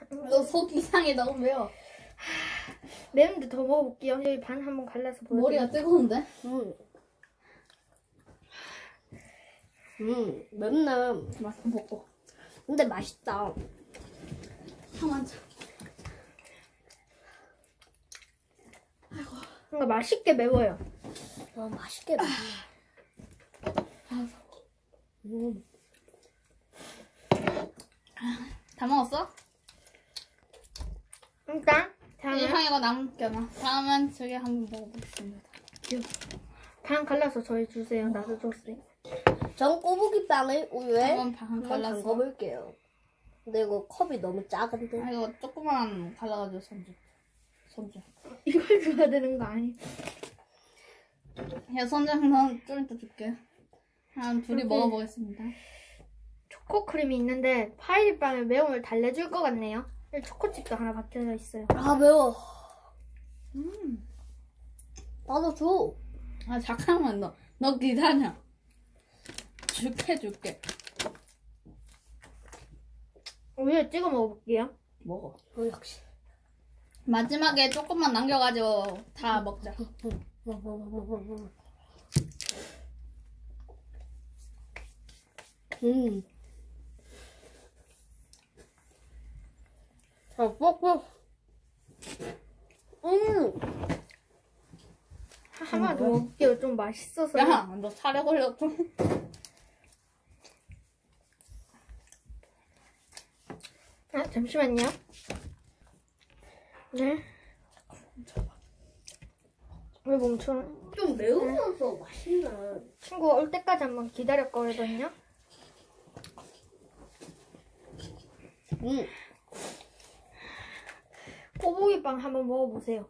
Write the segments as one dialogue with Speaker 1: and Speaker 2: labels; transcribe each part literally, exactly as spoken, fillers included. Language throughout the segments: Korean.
Speaker 1: 너 속 이상해. 너무 매워.
Speaker 2: 매운데 더 먹어볼게요. 여기 반 한번 갈라서 보여드릴게요.
Speaker 1: 머리가 뜨거운데?
Speaker 3: 음. 음, 맵네.
Speaker 1: 맛좀 먹고.
Speaker 3: 근데 맛있다.
Speaker 1: 가만 차.
Speaker 2: 뭔가 맛있게 매워요.
Speaker 3: 와, 맛있게 맵네. 음.
Speaker 1: 다 먹었어?
Speaker 2: 일단 다음에
Speaker 1: 일상 이거 남겨놔. 다음은 저기 한번 먹어보겠습니다.
Speaker 2: 반 갈라서 저희 주세요. 나도 줬어요.
Speaker 3: 전 꼬부기빵을 우유에
Speaker 1: 한번 반
Speaker 3: 한번
Speaker 1: 갈라서.
Speaker 3: 담궈볼게요. 근데 이거 컵이 너무 작은데.
Speaker 1: 아, 이거 조그만 갈라가지고 손주. 손주.
Speaker 2: 이걸 줘야 되는 거 아니?
Speaker 1: 야, 선장 넌좀 이따 줄게. 한 둘이
Speaker 2: 오케이.
Speaker 1: 먹어보겠습니다.
Speaker 2: 초코크림이 있는데 파이빵에 매움을 달래줄 것 같네요. 여기 초코칩도 하나 박혀져 있어요.
Speaker 3: 아, 매워.
Speaker 1: 음.
Speaker 3: 나도 줘.
Speaker 1: 아, 잠깐만, 너. 너 기다려. 줄게, 줄게.
Speaker 2: 우유에 찍어 먹어볼게요.
Speaker 1: 먹어.
Speaker 3: 어, 역시.
Speaker 1: 마지막에 조금만 남겨가지고 다 먹자.
Speaker 3: 음. 자, 뻑뻑. 음.
Speaker 2: 하나 더 먹을게요. 좀 맛있어서.
Speaker 1: 야, 너 살에 걸렸어.
Speaker 2: 아, 잠시만요. 네. 왜 멈춰?
Speaker 3: 좀 매우면서 맛있네.
Speaker 2: 친구가 올 때까지 한번 기다렸거든요.
Speaker 3: 음.
Speaker 2: 꼬부기빵 한번 먹어보세요.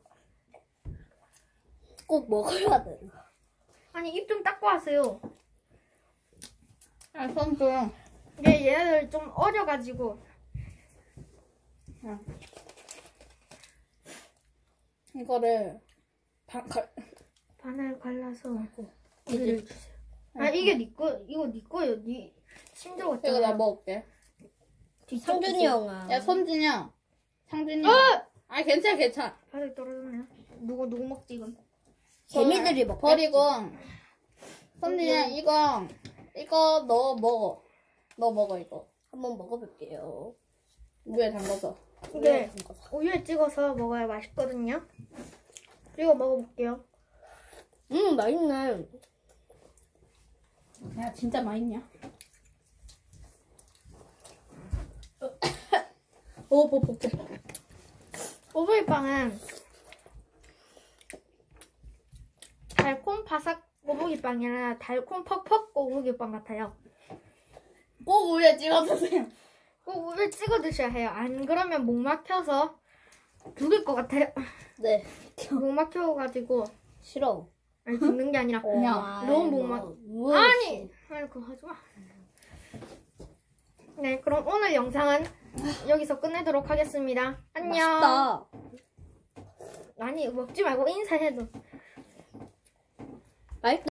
Speaker 3: 꼭 먹어야 돼.
Speaker 2: 아니, 입 좀 닦고 하세요.
Speaker 1: 야, 손 좀.
Speaker 2: 얘, 얘네들 좀 어려가지고.
Speaker 1: 야. 이거를 반 갈.
Speaker 2: 반을 갈라서
Speaker 1: 이제.
Speaker 2: 우유를 주세요. 아, 이게 니 거, 이거 니 거예요. 니 심적
Speaker 1: 이거 나
Speaker 2: 어때요?
Speaker 1: 먹을게.
Speaker 3: 상준이 형아.
Speaker 1: 야, 선진이 형. 상준이
Speaker 2: 어!
Speaker 1: 형. 아, 괜찮아, 괜찮아.
Speaker 2: 바닥에 떨어졌네요. 누구, 누구 먹지, 이건?
Speaker 3: 개미들이 먹
Speaker 1: 버리고. 선진이 형, 이거, 이거 너 먹어. 너 먹어, 이거.
Speaker 3: 한번 먹어볼게요.
Speaker 1: 우유에 담가서.
Speaker 2: 이게 우유에 찍어서 먹어야 맛있거든요. 이거 먹어볼게요.
Speaker 3: 음, 맛있네.
Speaker 1: 야, 진짜 맛있냐? 오, 뽀뽀뽀.
Speaker 2: 꼬부기빵은 달콤 바삭 꼬부기빵이 아니라 달콤 퍽퍽 꼬부기빵 같아요.
Speaker 1: 꼭 우유에 찍어 드세요.
Speaker 2: 꼭 우유에 찍어 드셔야 해요. 안 그러면 목 막혀서 죽을 것 같아요.
Speaker 3: 네.
Speaker 2: 목 막혀가지고
Speaker 3: 싫어.
Speaker 2: 아니 죽는 게 아니라
Speaker 1: 그냥
Speaker 2: 너무 목 막. 아니! 아니 그거 하지 마. 네, 그럼 오늘 영상은 여기서 끝내도록 하겠습니다. 안녕.
Speaker 3: 맛있다.
Speaker 2: 아니 먹지 말고 인사해도.
Speaker 3: 맛있다.